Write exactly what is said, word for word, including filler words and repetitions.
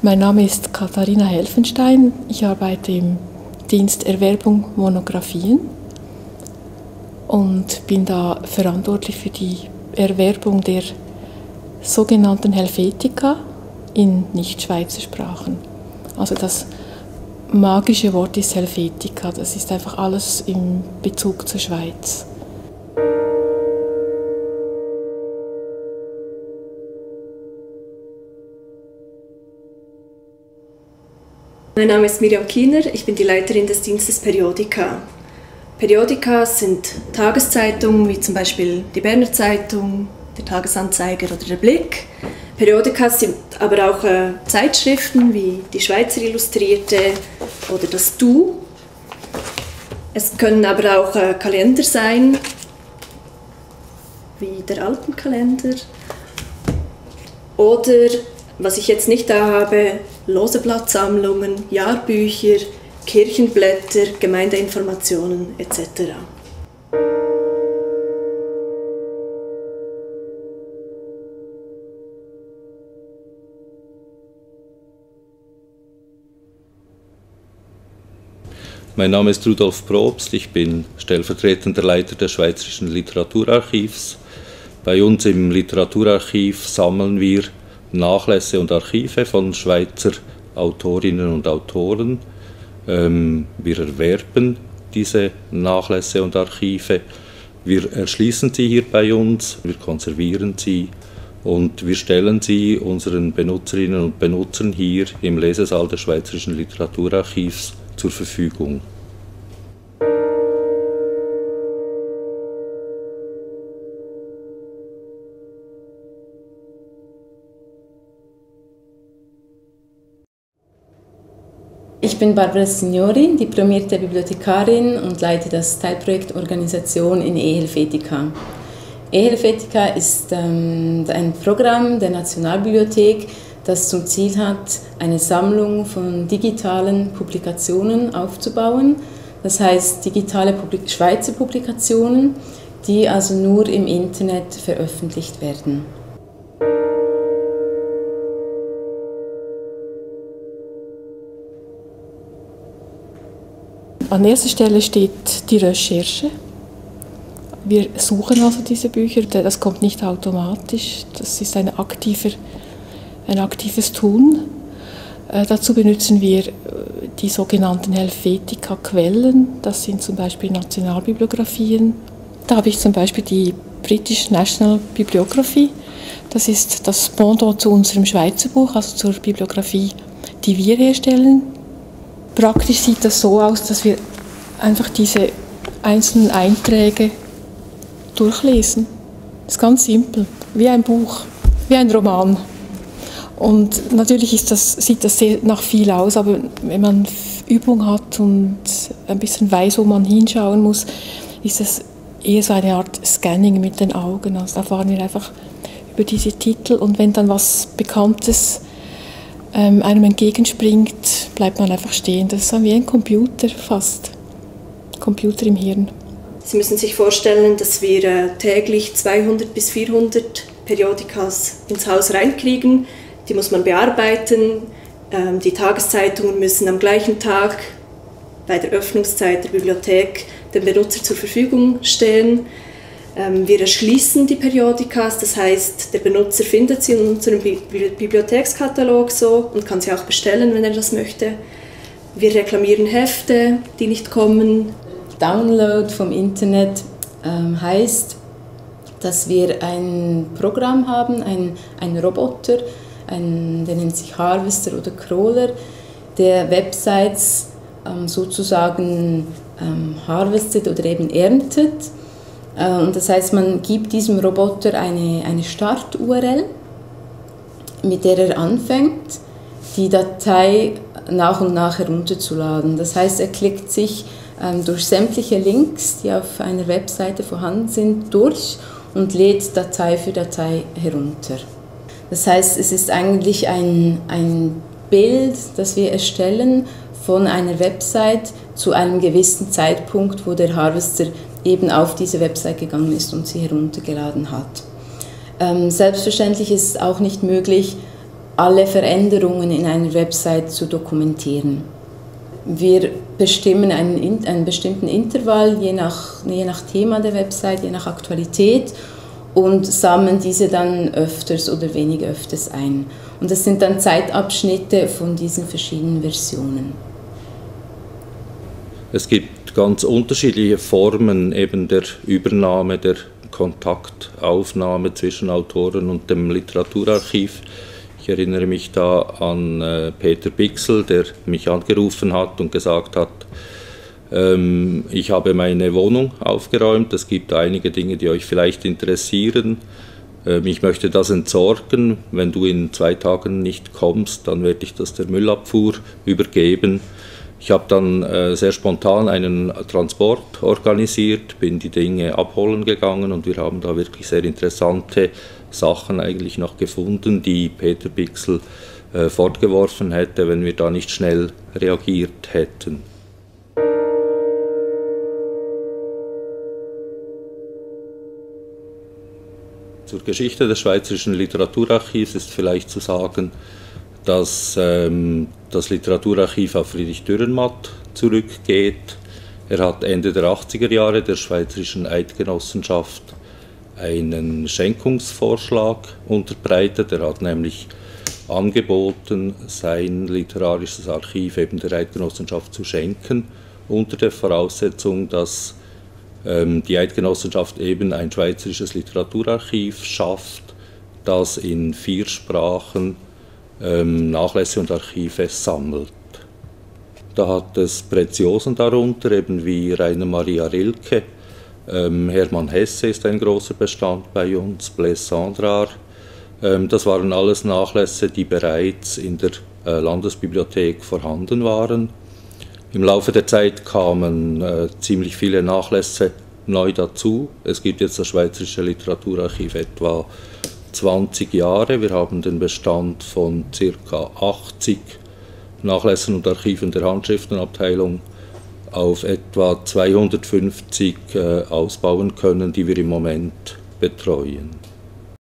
Mein Name ist Katharina Helfenstein. Ich arbeite im Dienst Erwerbung Monographien und bin da verantwortlich für die Erwerbung der sogenannten Helvetica in Nicht-Schweizer Sprachen. Also das magische Wort ist Helvetica, das ist einfach alles im Bezug zur Schweiz. Mein Name ist Miriam Kiener, ich bin die Leiterin des Dienstes Periodica. Periodica sind Tageszeitungen wie zum Beispiel die Berner Zeitung, der Tagesanzeiger oder der Blick. Periodica sind aber auch äh, Zeitschriften wie die Schweizer Illustrierte oder das Du. Es können aber auch äh, Kalender sein, wie der Alpenkalender. Oder, was ich jetzt nicht da habe, Loseblattsammlungen, Jahrbücher, Kirchenblätter, Gemeindeinformationen et cetera. Mein Name ist Rudolf Probst, ich bin stellvertretender Leiter des Schweizerischen Literaturarchivs. Bei uns im Literaturarchiv sammeln wir Nachlässe und Archive von Schweizer Autorinnen und Autoren. Ähm, wir erwerben diese Nachlässe und Archive, wir erschließen sie hier bei uns, wir konservieren sie und wir stellen sie unseren Benutzerinnen und Benutzern hier im Lesesaal des Schweizerischen Literaturarchivs zur Verfügung. Ich bin Barbara Signori, diplomierte Bibliothekarin und leite das Teilprojekt Organisation in eHelvetica. eHelvetica ist ähm, ein Programm der Nationalbibliothek, das zum Ziel hat, eine Sammlung von digitalen Publikationen aufzubauen. Das heißt digitale Publik- Schweizer Publikationen, die also nur im Internet veröffentlicht werden. An erster Stelle steht die Recherche. Wir suchen also diese Bücher, das kommt nicht automatisch, das ist ein, aktiver, ein aktives Tun. Äh, dazu benutzen wir die sogenannten Helvetica-Quellen, das sind zum Beispiel Nationalbibliographien. Da habe ich zum Beispiel die British National Bibliography, das ist das Pendant zu unserem Schweizer Buch, also zur Bibliografie, die wir herstellen. Praktisch sieht das so aus, dass wir einfach diese einzelnen Einträge durchlesen. Das ist ganz simpel, wie ein Buch, wie ein Roman. Und natürlich ist das, sieht das sehr nach viel aus, aber wenn man Übung hat und ein bisschen weiß, wo man hinschauen muss, ist das eher so eine Art Scanning mit den Augen. Also da fahren wir einfach über diese Titel und wenn dann was Bekanntes ähm, einem entgegenspringt, bleibt man einfach stehen. Das ist wie ein Computer fast. Computer im Hirn. Sie müssen sich vorstellen, dass wir äh, täglich zweihundert bis vierhundert Periodikas ins Haus reinkriegen. Die muss man bearbeiten. Ähm, die Tageszeitungen müssen am gleichen Tag bei der Öffnungszeit der Bibliothek dem Benutzer zur Verfügung stehen. Ähm, wir erschließen die Periodikas, das heißt, der Benutzer findet sie in unserem Bi- Bibliothekskatalog so und kann sie auch bestellen, wenn er das möchte. Wir reklamieren Hefte, die nicht kommen. Download vom Internet ähm, heißt, dass wir ein Programm haben, ein, ein Roboter, ein, der nennt sich Harvester oder Crawler, der Websites ähm, sozusagen ähm, harvestet oder eben erntet. Äh, und das heißt, man gibt diesem Roboter eine, eine Start-U R L, mit der er anfängt, die Datei nach und nach herunterzuladen. Das heißt, er klickt sich ähm, durch sämtliche Links, die auf einer Webseite vorhanden sind, durch und lädt Datei für Datei herunter. Das heißt, es ist eigentlich ein, ein Bild, das wir erstellen von einer Website zu einem gewissen Zeitpunkt, wo der Harvester eben auf diese Website gegangen ist und sie heruntergeladen hat. Ähm, selbstverständlich ist es auch nicht möglich, alle Veränderungen in einer Website zu dokumentieren. Wir bestimmen einen, einen bestimmten Intervall, je nach, je nach Thema der Website, je nach Aktualität, und sammeln diese dann öfters oder weniger öfters ein. Und das sind dann Zeitabschnitte von diesen verschiedenen Versionen. Es gibt ganz unterschiedliche Formen eben der Übernahme, der Kontaktaufnahme zwischen Autoren und dem Literaturarchiv. Ich erinnere mich da an äh, Peter Bixel, der mich angerufen hat und gesagt hat, ähm, ich habe meine Wohnung aufgeräumt, es gibt einige Dinge, die euch vielleicht interessieren. Ähm, ich möchte das entsorgen. Wenn du in zwei Tagen nicht kommst, dann werde ich das der Müllabfuhr übergeben. Ich habe dann äh, sehr spontan einen Transport organisiert, bin die Dinge abholen gegangen und wir haben da wirklich sehr interessante Sachen eigentlich noch gefunden, die Peter Bixel äh, fortgeworfen hätte, wenn wir da nicht schnell reagiert hätten. Zur Geschichte des Schweizerischen Literaturarchivs ist vielleicht zu sagen, dass ähm, das Literaturarchiv auf Friedrich Dürrenmatt zurückgeht. Er hat Ende der achtziger Jahre der Schweizerischen Eidgenossenschaft einen Schenkungsvorschlag unterbreitet. Er hat nämlich angeboten, sein literarisches Archiv eben der Eidgenossenschaft zu schenken, unter der Voraussetzung, dass ähm, die Eidgenossenschaft eben ein schweizerisches Literaturarchiv schafft, das in vier Sprachen ähm, Nachlässe und Archive sammelt. Da hat es Preziosen darunter, eben wie Rainer Maria Rilke, ähm, Hermann Hesse ist ein großer Bestand bei uns, Blaise Cendrars. Ähm, das waren alles Nachlässe, die bereits in der äh, Landesbibliothek vorhanden waren. Im Laufe der Zeit kamen äh, ziemlich viele Nachlässe neu dazu. Es gibt jetzt das Schweizerische Literaturarchiv etwa zwanzig Jahre. Wir haben den Bestand von ca. achtzig Nachlässen und Archiven der Handschriftenabteilung auf etwa zweihundertfünfzig äh, ausbauen können, die wir im Moment betreuen.